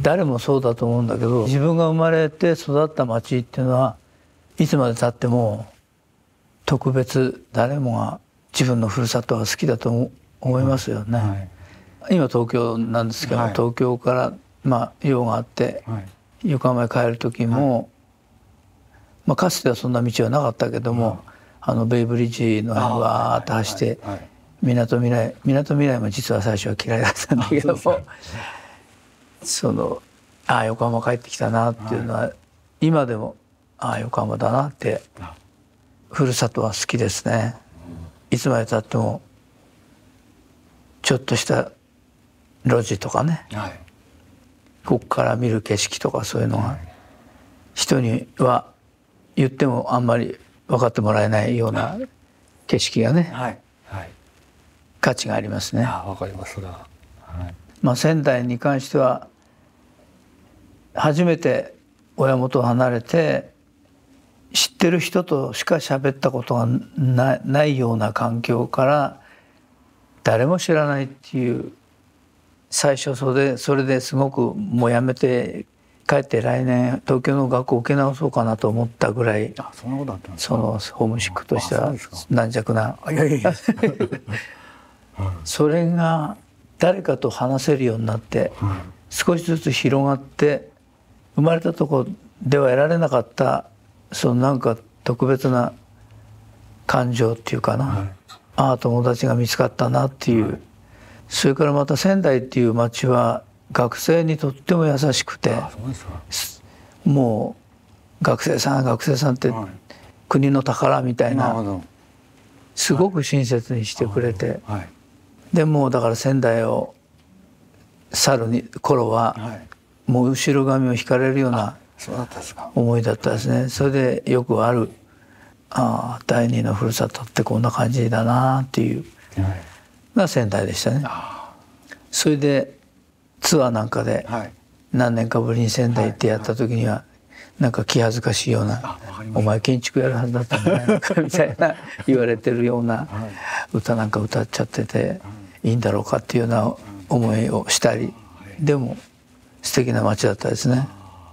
誰もそうだと思うんだけど、自分が生まれて育った町っていうのはいつまでたっても特別、誰もが自分のふるさとは好きだと思いますよね。はいはい、今東京なんですけど、はい、東京から用があって、はい、横浜へ帰る時も、はい、かつてはそんな道はなかったけども、ベイブリッジの辺わーっと走ってみなとみらいも実は最初は嫌いだったんだけども、横浜帰ってきたなっていうのは、はい、今でも横浜だなってふるさとは好きですね。いつまでたってもちょっとした路地とかね、はい、ここから見る景色とかそういうのが人には言ってもあんまり分かってもらえないような景色がね、はいはい、価値がありますね。 わかりますが、はい、 仙台に関しては初めて親元を離れて知ってる人としか喋ったことがないような環境から誰も知らないっていう、最初それですごくもうやめて帰って来年東京の学校を受け直そうかなと思ったぐらい、 そんなことあったんですか。ホームシックとしては軟弱な。それが誰かと話せるようになって、少しずつ広がって生まれたとこでは得られなかったなんか特別な感情っていうかな、はい、友達が見つかったなっていう、はい、それからまた仙台っていう町は学生にとっても優しくて、もう学生さんって国の宝みたいな、すごく親切にしてくれて、はい、でもうだから仙台を去る頃はもう後ろ髪を引かれるような思いだったですね。それでよくある第二のふるさとってこんな感じだなっていうが仙台でしたね。それでツアーなんかで何年かぶりに仙台行ってやった時にはなんか気恥ずかしいような「お前建築やるはずだったんじゃないのか」みたいな言われてるような歌なんか歌っちゃってていいんだろうかっていうような思いをしたり、でも素敵な街だったですね。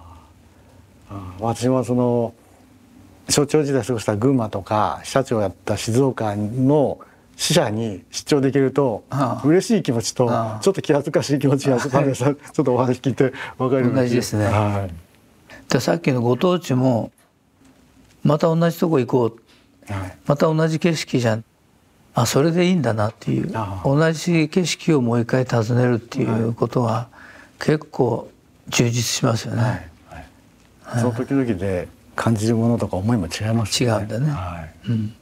私も省庁時代過ごした群馬とか支社長やった静岡の支社に出張できると嬉しい気持ちとちょっと気恥ずかしい気持ちがちょっとお話聞いて分かるような。 同じですね。はい、でさっきのご当地もまた同じとこ行こう、はい、また同じ景色じゃん、それでいいんだなっていう、同じ景色をもう一回訪ねるっていうことは結構充実しますよね。はいはい、その時々で感じるものとか思いも違いますね。違うんだね。はい、うん。